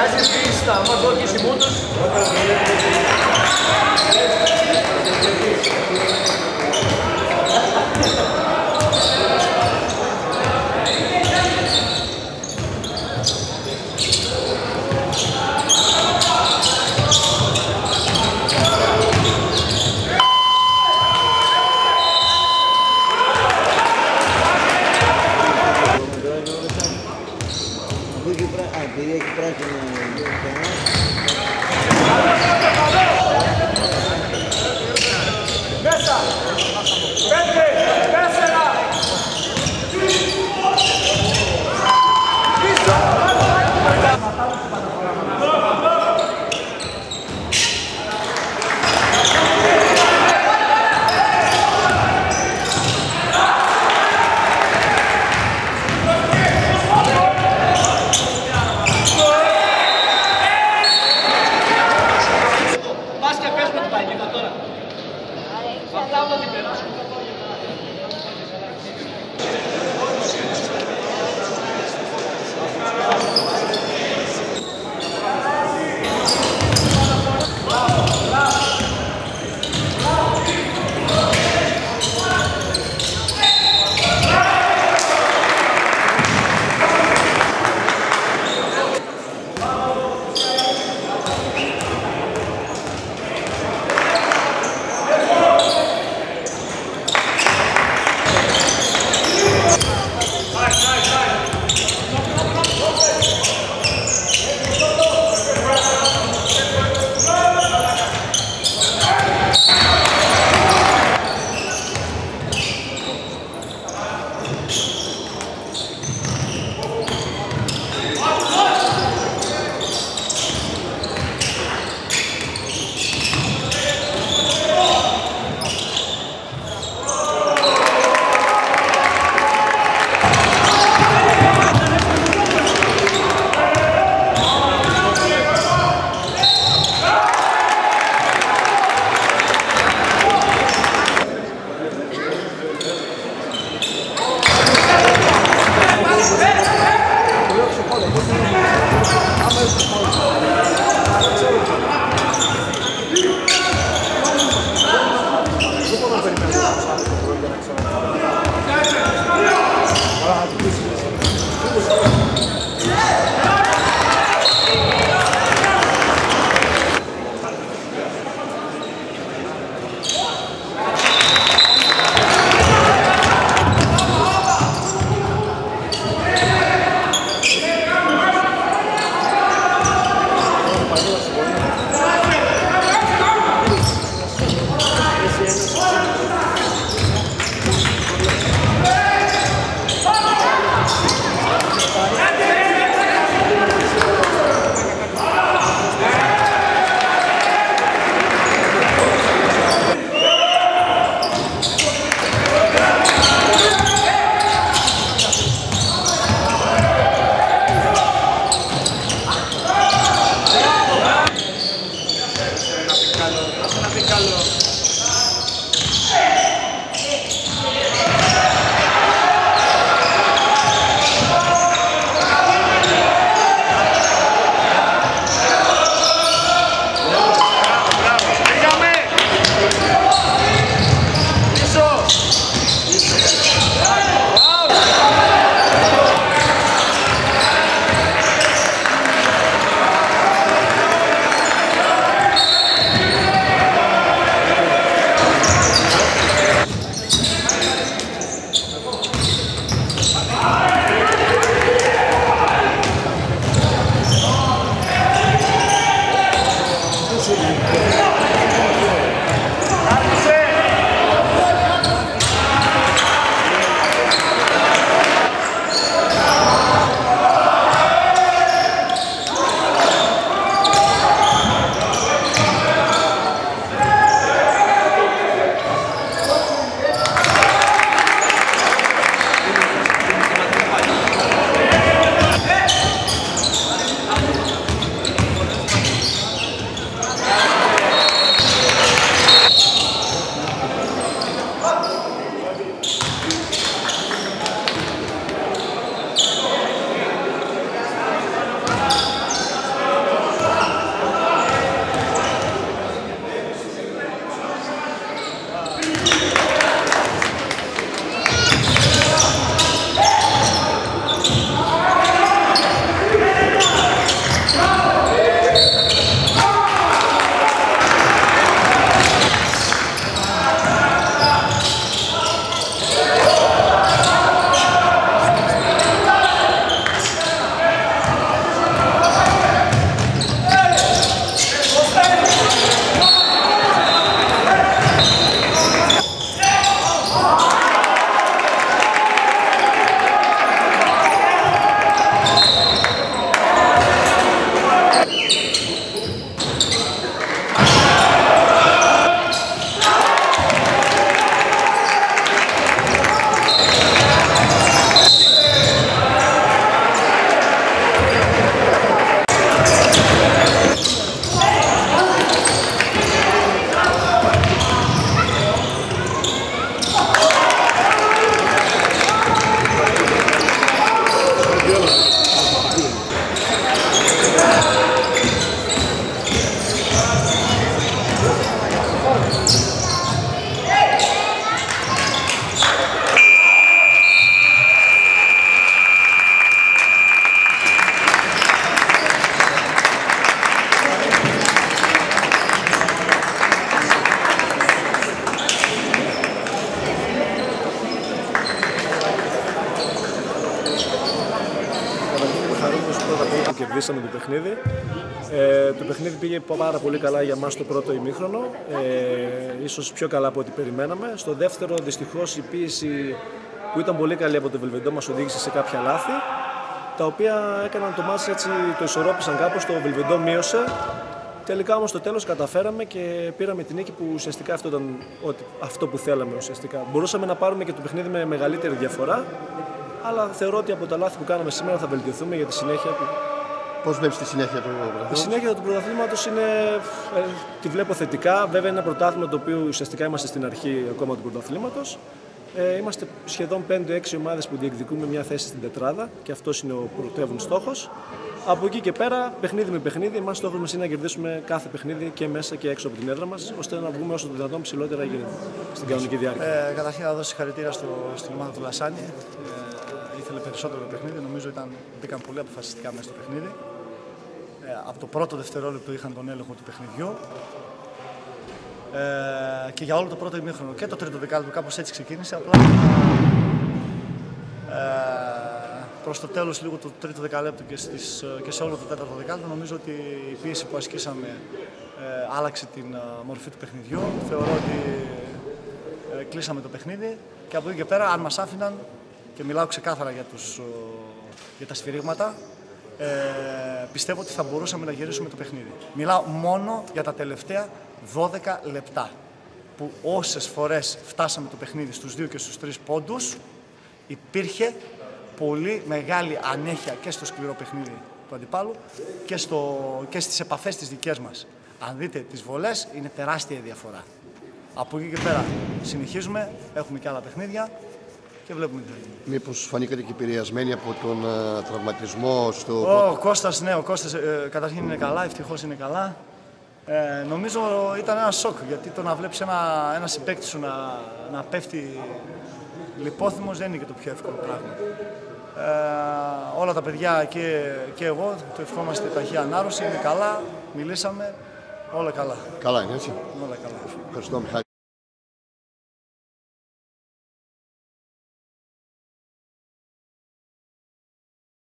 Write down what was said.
Viajes vista, mandou 15 segundos. κερδίσαμε το παιχνίδι. Το παιχνίδι πήγε πάρα πολύ καλά για μας το πρώτο ημίχρονο, ίσως πιο καλά από ό,τι περιμέναμε. Στο δεύτερο, δυστυχώς, η πίεση που ήταν πολύ καλή από το Βελβεντό μας οδήγησε σε κάποια λάθη, τα οποία έκαναν το μάτς έτσι, το ισορρόπησαν κάπως, το Βελβεντό μείωσε. Τελικά όμως στο τέλος καταφέραμε και πήραμε την νίκη που ουσιαστικά αυτό ήταν αυτό που θέλαμε ουσιαστικά. Μπορούσαμε να πάρουμε και το παιχνίδι με μεγαλύτερη διαφορά, αλλά θεωρώ ότι από τα λάθη που κάναμε σήμερα θα βελτιωθούμε για τη συνέχεια. Πώς βλέπεις τη συνέχεια του πρωταθλήματος? Η συνέχεια του πρωταθλήματος τη βλέπω θετικά. Βέβαια είναι ένα πρωτάθλημα το οποίο ουσιαστικά είμαστε στην αρχή ακόμα του πρωταθλήματος. Είμαστε σχεδόν 5-6 ομάδες που διεκδικούμε μια θέση στην τετράδα και αυτός είναι ο πρωτεύων στόχος. Από εκεί και πέρα, παιχνίδι με παιχνίδι, εμάς στόχος μας είναι να κερδίσουμε κάθε παιχνίδι και μέσα και έξω από την έδρα μας, ώστε να βγούμε όσο το δυνατόν ψηλότερα στην κανονική διάρκεια. Καταρχήν να δώσω συγχαρητήρια στην ομάδα του Λασάνι. Ήθελε περισσότερο το παιχνίδι, νομίζω μπήκαν πολύ αποφασιστικά μέσα στο παιχνίδι. Από το πρώτο δευτερόλεπτο είχαν τον έλεγχο του παιχνιδιού. Και για όλο το πρώτο ημίχρονο και το τρίτο δεκάλεπτο κάπως έτσι ξεκίνησε. Απλά προς το τέλος λίγο του τρίτου δεκαλέπτου και σε όλο το τέταρτο δεκάλεπτο νομίζω ότι η πίεση που ασκήσαμε άλλαξε την μορφή του παιχνιδιού. Θεωρώ ότι κλείσαμε το παιχνίδι και από εκεί και πέρα αν μας άφηναν, και μιλάω ξεκάθαρα για τα σφυρίγματα, πιστεύω ότι θα μπορούσαμε να γυρίσουμε το παιχνίδι. Μιλάω μόνο για τα τελευταία 12 λεπτά, που όσες φορές φτάσαμε το παιχνίδι στους 2 και στους 3 πόντους, υπήρχε πολύ μεγάλη ανέχεια και στο σκληρό παιχνίδι του αντιπάλου και στις επαφές τις δικές μας. Αν δείτε τις βολές, είναι τεράστια η διαφορά. Από εκεί και πέρα συνεχίζουμε, έχουμε και άλλα παιχνίδια και βλέπουμε τι θα γίνει. Μήπως φανήκατε και επηρεασμένοι από τον τραυματισμό στο... Ο Κώστας, ναι, ο Κώστας καταρχήν είναι καλά, ευτυχώς είναι καλά. Νομίζω ήταν ένα σοκ, γιατί το να βλέπεις ένα συμπαίκτη σου να πέφτει λιπόθυμος δεν είναι και το πιο εύκολο πράγμα. Όλα τα παιδιά και εγώ το ευχόμαστε ταχεία ανάρρωση, είναι καλά, μιλήσαμε, όλα καλά. Καλά είναι έτσι. Όλα καλά. Ευχαριστώ, Μιχάλη.